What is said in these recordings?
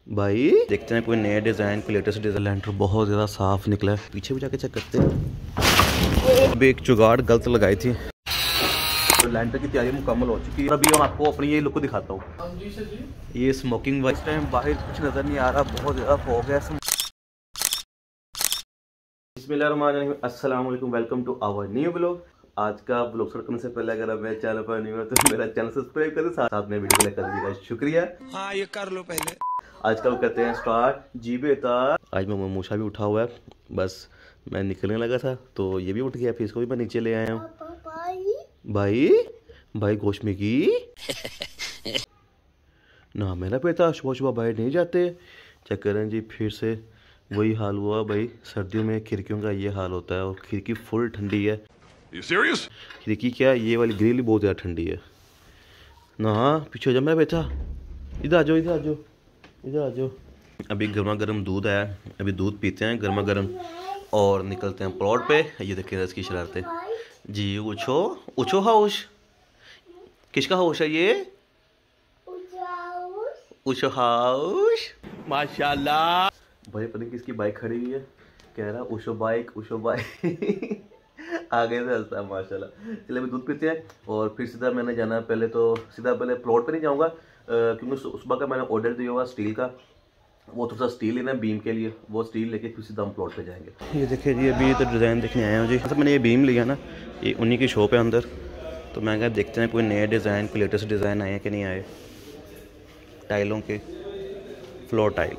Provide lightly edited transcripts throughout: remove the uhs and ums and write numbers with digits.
भाई देखते हैं कोई नया डिज़ाइन, कोई लेटेस्ट डिज़ाइन। लेंटर बहुत ज़्यादा साफ निकला है, पीछे भी जाके चेक करते हैं। अभी एक जुगाड़ गलत लगाई थी, तो लेंटर की तैयारी मुकम्मल हो चुकी है। अभी मैं आपको अपनी ये लुक दिखाता हूँ। ये स्मोकिंग वाइस टाइम बाहर कुछ नज़र नहीं आ रहा, बहुत ज़्यादा फॉग है। बिस्मिल्लाहिर्रहमानिर्रहीम, अस्सलाम वालेकुम, welcome to our new blog. आज का ब्लॉग शुरू करने से पहले अगर आप मेरे चैनल पर न्यू है तो मेरा चैनल सब्सक्राइब करें, साथ में वीडियो लाइक कर दीजिएगा, शुक्रिया। हाँ ये कर लो पहले। आज का करते हैं स्टार्ट। जी बेटा, आज मैं मूछा भी उठा हुआ है, बस मैं निकलने लगा था तो ये भी उठ गया, फिर इसको भी मैं नीचे ले आया हूँ। भाई भाई गोश्त में की ना मेरा बेटा सुबह सुबह बाहर नहीं जाते। चेक करें जी, फिर से वही हाल हुआ भाई। सर्दियों में खिड़कियों का ये हाल होता है और खिड़की फुल ठंडी है। सीरियस? खिड़की क्या, ये वाली ग्रिल बहुत ज़्यादा ठंडी है ना। पीछे हो जा मेरा बेटा, इधर आ जाओ, इधर आ जाओ, इधर आ जाओ। अभी गर्मा गर्म दूध आया, अभी दूध पीते हैं गर्मा गर्म और निकलते हैं प्लॉट पे। ये देखिए इसकी शरारतें जी। उछो उछो हाउस, किसका हाउस है ये? उछो हाउस, माशाल्लाह। भाई पता नहीं किसकी बाइक खड़ी हुई है, कह रहा उशो बाइक उशो बाइक आगे से हंसता है माशाल्लाह। चलिए अभी दूध पीते हैं और फिर सीधा मैंने जाना है। पहले तो सीधा पहले प्लॉट पे नहीं जाऊंगा क्योंकि सुबह का मैंने ऑर्डर दिया हुआ स्टील का, वो थोड़ा सा स्टील लेना है बीम के लिए, वो स्टील लेके फिर सीधा हम प्लॉट पे जाएंगे। ये देखिए जी, अभी तो डिज़ाइन देखने आया हूँ जी। मतलब मैंने ये बीम लिया ना, ये उन्हीं की शॉप है अंदर, तो मैं क्या देखते हैं कोई नया डिज़ाइन, कोई लेटेस्ट डिज़ाइन आए कि नहीं आए टाइलों के, फ्लोर टाइल।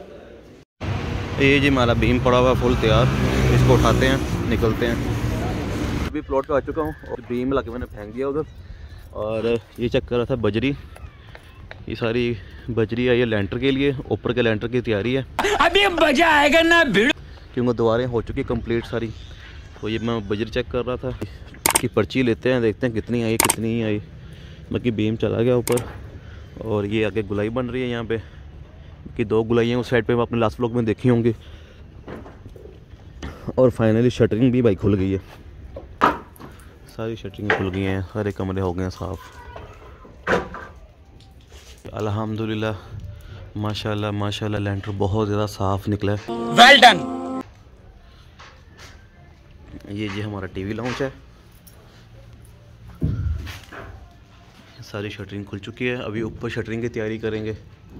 ये जी हमारा बीम पड़ा हुआ फुल तैयार, इसको उठाते हैं निकलते हैं। अभी प्लॉट पे आ चुका हूँ और बीम ला के मैंने फेंक दिया उधर। और ये चेक कर रहा था बजरी, ये सारी बजरी है ये लेंटर के लिए, ऊपर के लेंटर की तैयारी है। अभी मजा आएगा ना भीड़, क्योंकि दीवारें हो चुकी कंप्लीट सारी। तो ये मैं बजरी चेक कर रहा था कि पर्ची लेते हैं, देखते हैं कितनी आई कितनी नहीं आई। बाकी बीम चला गया ऊपर और ये आगे गुलाई बन रही है यहाँ पे कि 2 गुलाइयाँ उस साइड पे आपने लास्ट व्लॉग में देखी होंगी। और फाइनली शटरिंग भी भाई खुल गई है, सारी शटरिंग खुल गई हैं, सारे कमरे हो गए हैं साफ़ अल्हम्दुलिल्लाह। माशाल्लाह माशाल्लाह, लेंटर बहुत ज़्यादा साफ़ निकला है। Well done. ये जी हमारा टीवी लाउंज है, सारी शटरिंग खुल चुकी है। अभी ऊपर शटरिंग की तैयारी करेंगे।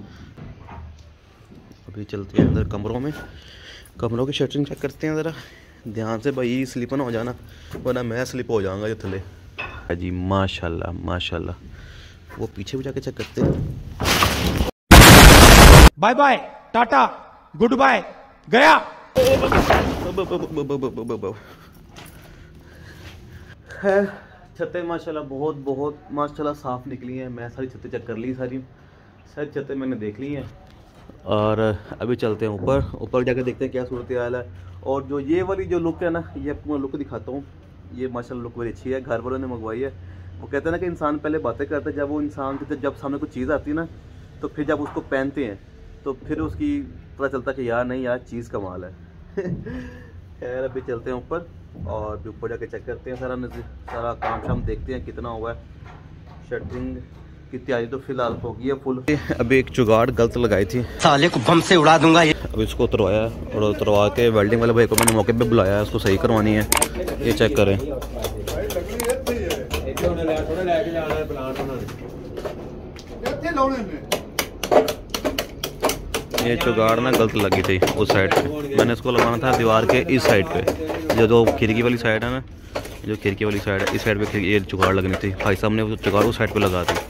अभी चलते हैं अंदर कमरों में, कमरों की शटरिंग चेक करते हैं ज़रा ध्यान से भाई, स्लिप ना हो जाना वरना मैं स्लिप हो जाऊंगा ये थले जी। माशाल्लाह माशाल्लाह, वो पीछे भी जाके चेक करते हैं। Bye bye tata goodbye गया। है छतें माशाल्लाह बहुत बहुत माशाल्लाह साफ़ निकली हैं। मैं सारी छतें चेक कर ली, सारी छतें मैंने देख ली हैं। और अभी चलते हैं ऊपर, ऊपर जाकर देखते हैं क्या सूरत हाल है। और जो ये वाली जो लुक है ना, ये आपको मैं लुक दिखाता हूँ। ये माशाल्लाह लुक बड़ी अच्छी है, घर वालों ने मंगवाई है। वो कहते हैं ना कि इंसान पहले बातें करता है, जब वो इंसान के जब सामने कोई चीज़ आती है ना तो फिर जब उसको पहनते हैं तो फिर उसकी पता चलता है कि यार नहीं यार चीज़ कमाल है। खैर अभी चलते हैं ऊपर और भी ऊपर जाके चेक करते हैं, सारा काम शाम देखते हैं कितना हुआ है। शटरिंग की तैयारी तो फिलहाल हो गई है फुल। अभी एक जुगाड़ गलत लगाई थी, साले को बम से उड़ा दूंगा। अभी इसको उतरवाया और उतरवा के वेल्डिंग वाले भाई को मैंने मौके पे बुलाया, उसको सही करवानी है। ये चेक करें, ये जुगाड़ ना गलत लगी थी उस साइड पे, मैंने इसको लगाना था दीवार के इस साइड पे, जो खिड़की वाली साइड है ना, जो खिड़की वाली साइड है इस साइड पे ये जुगाड़ लगनी थी। भाई साहब ने जुगाड़ उस साइड पे लगा दी।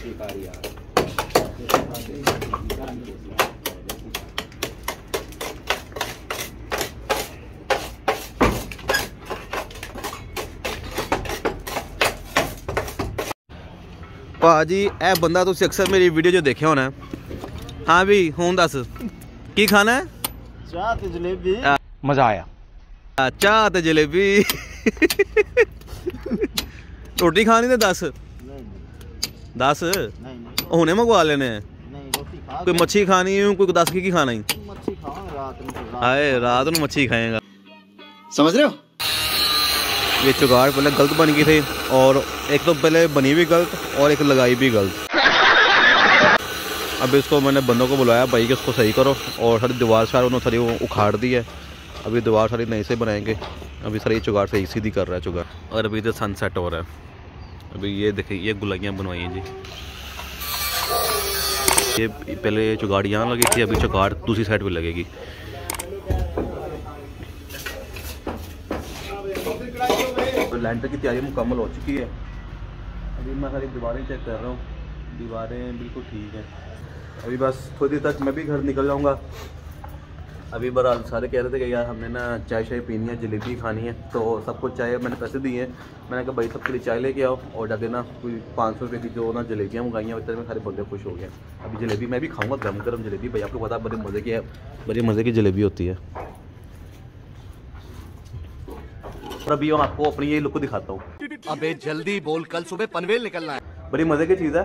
भाजी ए बंदा तुम अक्सर मेरी वीडियो जो देखे होना। हाँ भी हूँ दस की खाना है? चाह ते जलेबी। मजा आया। चाह ते जलेबी। रोटी खानी तो दस दस हुने मंगवा लेने हैं। कोई मच्छी खानी है, कोई 10 की खाना ही। हाय रात में मच्छी खाएगा, समझ रहे हो? ये जुगाड़ पहले गलत बन गई थी और एक तो पहले बनी भी गलत और एक लगाई भी गलत। अब इसको मैंने बंदों को बुलाया भाई कि उसको सही करो, और सारी दीवार सारी उन्होंने सारी उखाड़ दी है। अभी दीवार सारी नई से बनाएंगे। अभी सारी जुगाड़ सही सीधी कर रहा है जुगाड़। और अभी इधर सनसेट हो रहा है। अभी ये देखिए ये गुलाइयाँ बनवाई हैं जी। ये पहले जुगाड़ यहाँ लगी थी, अभी जुगाड़ दूसरी साइड पे लगेगी। तो लैंटर की तैयारी मुकम्मल हो चुकी है। अभी मैं सारी दीवारें चेक कर रहा हूँ, दीवारें बिल्कुल ठीक है। अभी बस थोड़ी देर तक मैं भी घर निकल जाऊँगा। अभी बहरहाल सारे कह रहे थे कि यार हमने ना चाय शाय पीनी है, जलेबी खानी है, तो सबको चाय मैंने पैसे दिए हैं। मैंने कहा भाई सबके लिए चाय लेके आओ, और जाके ना कोई 500 रुपये की जो ना जलेबियाँ मंगाई हैं, इतने में सारे बंदे खुश हो गए। अभी जलेबी मैं भी खाऊंगा, गर्म गर्म जलेबी। भाई आपको पता बड़े मज़े की है, बड़ी मज़े की जलेबी होती है। और अभी मैं आपको अपनी ये लुक को दिखाता हूँ। अबे जल्दी बोल, कल सुबह पनवेल निकलना है। बड़ी मज़े की चीज़ है,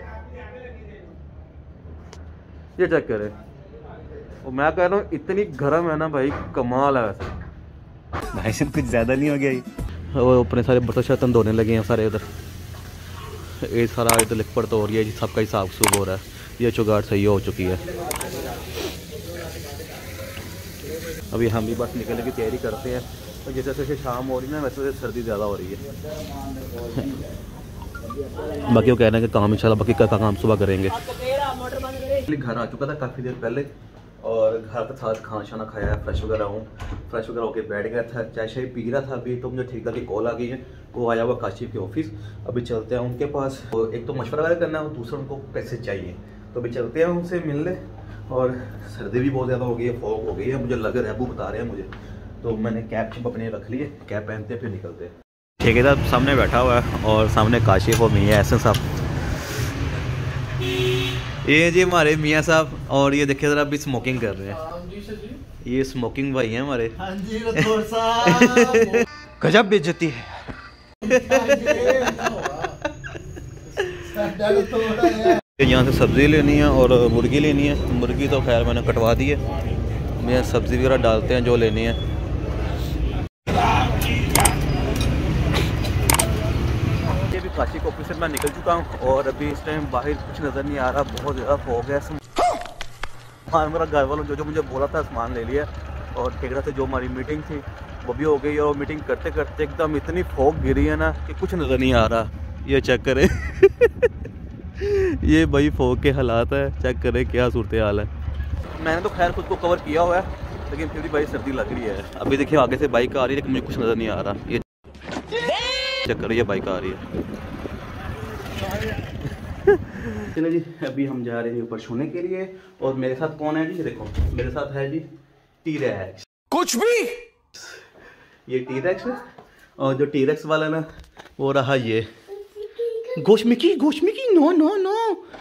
ये चेक करें। और मैं कह रहा हूँ इतनी गर्म है ना भाई, कमाल है। वैसे भाई साहब कुछ ज़्यादा नहीं हो गया ये? वो अपने सारे बर्तन शर्तन धोने लगे हैं सारे इधर। ये सारा इधर लिख पड़ तो हो रही है जी, सबका हिसाब सूब हो रहा है। ये जुगाड़ सही हो चुकी है। अभी हम भी बस निकलने की तैयारी करते हैं। तो जैसे जैसे शाम हो रही है ना, वैसे सर्दी ज़्यादा हो रही है। बाकी वो कह रहे हैं कि काम इंशाल्लाह बाकी का काम सुबह करेंगे। घर आ चुका था काफ़ी देर पहले, और घर के साथ खाना शाना खाया है, फ्रेश वगैरह हूँ। फ्रेश वगैरह होकर बैठ गया था, चाय शाय पी रहा था। अभी तो मुझे ठीक था कि कॉल आ गई है, वो आया हुआ काशिफ के ऑफिस। अभी चलते हैं उनके पास। तो एक तो मशवरा वगैरह करना है, और दूसरा उनको पैसे चाहिए। तो अभी चलते हैं उनसे मिलने। और सर्दी भी बहुत ज़्यादा हो गई है, फॉग हो गई है, मुझे लग रहा है, वो बता रहे हैं मुझे। तो मैंने कैप छिप अपने रख लिए, कैप पहनते फिर निकलते हैं। ठेकेदार सामने बैठा हुआ है, और सामने काशिफ और मियाँ एहसन साहब। ये जी हमारे मियाँ साहब, और ये देखिए ज़रा अभी स्मोकिंग कर रहे हैं। ये स्मोकिंग भाई हैं हमारे। गजब बेइज्जती है। यहाँ से सब्ज़ी लेनी है और मुर्गी लेनी है। मुर्गी तो खैर मैंने कटवा दी है, मैं सब्ज़ी वगैरह डालते हैं जो लेनी है। ये भी काशी ऑफिस से मैं निकल चुका हूँ, और अभी इस टाइम बाहर कुछ नज़र नहीं आ रहा, बहुत ज़्यादा फॉग है। सामान मेरा घर वालों जो मुझे बोला था सामान ले लिया, और ठेकेदार से जो हमारी मीटिंग थी वो भी हो गई। और मीटिंग करते करते एकदम इतनी फॉग गिरी है ना कि कुछ नज़र नहीं आ रहा। ये चेक करें ये भाई फॉग के हालात है, चेक करें क्या सूरत हाल है। मैंने तो खैर खुद को कवर किया हुआ है, लेकिन फिर भी भाई सर्दी लग रही है। अभी देखिए आगे से बाइक आ रही है, लेकिन मुझे कुछ नज़र नहीं आ रहा। ये चेक करिए बाइक आ रही है। चलिए जी, अभी हम जा रहे हैं ऊपर सोने के लिए। और मेरे साथ कौन है जी? देखो मेरे साथ है जी टी-रेक्स। कुछ भी ये टी-रेक्स है, और जो टी-रेक्स वाला ना वो रहा ये गोश्मिकी। No no no.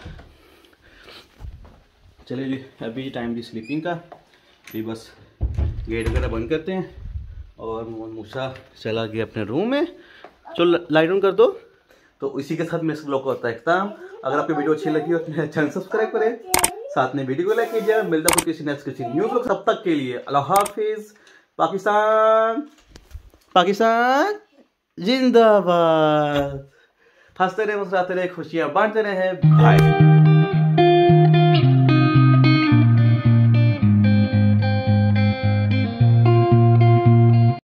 चलिए जी, अभी टाइम दी स्लीपिंग का। अभी बस गेट वगैरह बंद करते हैं, और मूसा चला गया अपने रूम में। चलो लाइट ऑन कर दो। तो इसी के साथ मेरे ब्लॉग को होता है खत्म। अगर आपकी वीडियो अच्छी लगी हो तो मेरा चैनल सब्सक्राइब करें, साथ में वीडियो को लाइक कीजिए। मिलता हूँ किसी नेक्स्ट किसी न्यू ब्लॉग। तब तक के लिए अल्लाह हाफिज। पाकिस्तान जिंदाबाद। हंसते रहे, मुस्कुराते रहे, खुशियाँ बांटते रहे। बाय।